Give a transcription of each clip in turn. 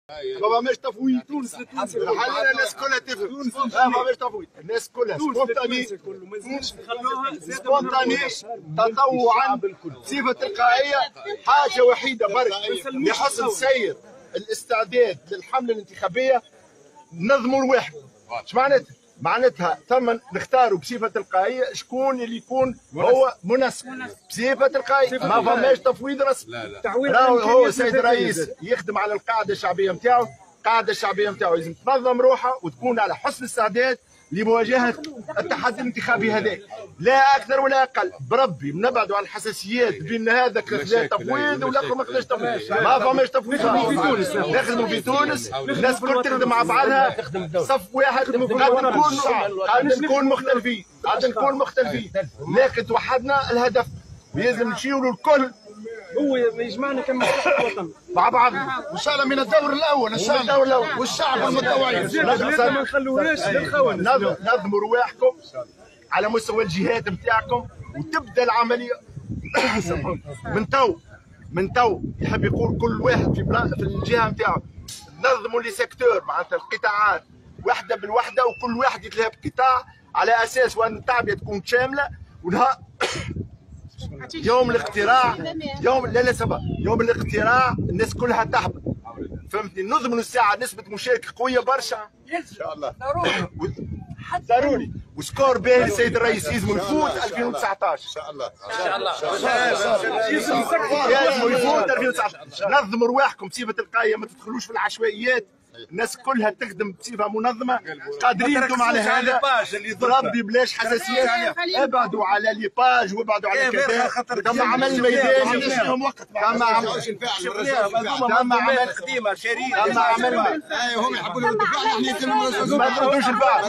ما فماش تفويض. تونس حاليا الناس كلها تفهم. ما فماش تفويض، الناس كلها سبونتاني تطوعا بصفه تلقائيه. حاجه وحيده برك لحسن سير الاستعداد للحمله الانتخابيه نظموا الواحد. اش معناتها؟ معناتها ثم نختاروا بصفه تلقائيه شكون اللي يكون هو منسق بصفه تلقائيه. ما فماش تفويض رسمي. هو السيد الرئيس يخدم على القاعده الشعبيه نتاعو. القاعده الشعبيه نتاعو لازم تنظم روحها وتكون على حسن استعداد لمواجهه التحدي الانتخابي هذا، لا اكثر ولا اقل. بربي نبعدوا على الحساسيات بين هذاك خذا تفويض والاخر ما خذاش تفويض. ما فماش تفويض في تونس. نخدموا في تونس، الناس الكل تخدم مع بعضها صف واحد. قاعد نكون مختلفين لكن توحدنا الهدف. لازم نشيلوا الكل هو يجمعنا كمصلحة الوطن مع بعضنا ان شاء الله من الدور الاول ان شاء الله. والشعب المتطوعين ما نخلوهاش للخونه. نظموا رواحكم على مستوى الجهات نتاعكم وتبدا العمليه من تو يحب يقول كل واحد في الجهه نتاعو. نظموا لي سيكتور معناتها القطاعات وحده بالوحده وكل واحد يتلهى بقطاع على اساس وان التعبئه تكون شامله. ونها يوم الاقتراع يوم الاقتراع الناس كلها تحبط. فهمتني؟ نضمن الساعه نسبه مشاركه قويه برشا ان شاء الله ضروري. وسكور باهي السيد الرئيس لازم يفوت 2019 ان شاء الله. لازم يفوت 2019. نظموا رواحكم بصفه تلقائيه، ما تدخلوش في العشوائيات. الناس كلها تخدم بصفه منظمه. قادرين انتم على هذا. ربي بلاش حساسيات. ابعدوا على لي باج وابعدوا على كذا. تم عمل ميداني. تم عمل قديمه شريك. تم عمل هم يحبوا ما تردوش الفعل.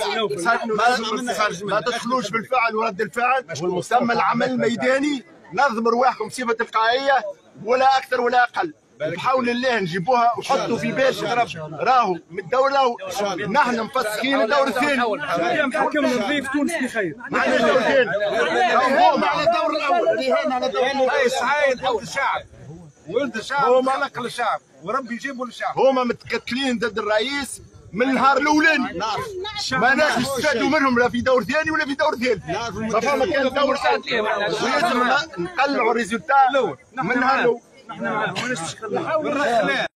ما تدخلوش بالفعل ورد الفعل. تم العمل الميداني. نظموا رواحكم بصفه تلقائيه ولا اكثر ولا اقل. بحول الله نجيبوها وحطوا في بالكم راهو من الدوله نحن مفسخين الدور الثاني. حكمنا نظيف تونس بخير. معنا الدور الثاني. هو على الدور الاول اللي على الدور الاول. سعيد ولد الشعب. ولد الشعب خلق للشعب وربي يجيبوا للشعب. هما متكتلين ضد الرئيس من النهار الاولاني. ما ناس يستفادوا منهم لا في دور ثاني ولا في دور ثالث. فما كان دور ثالث. ولازم نطلعوا الريزولتا من النهار الاول.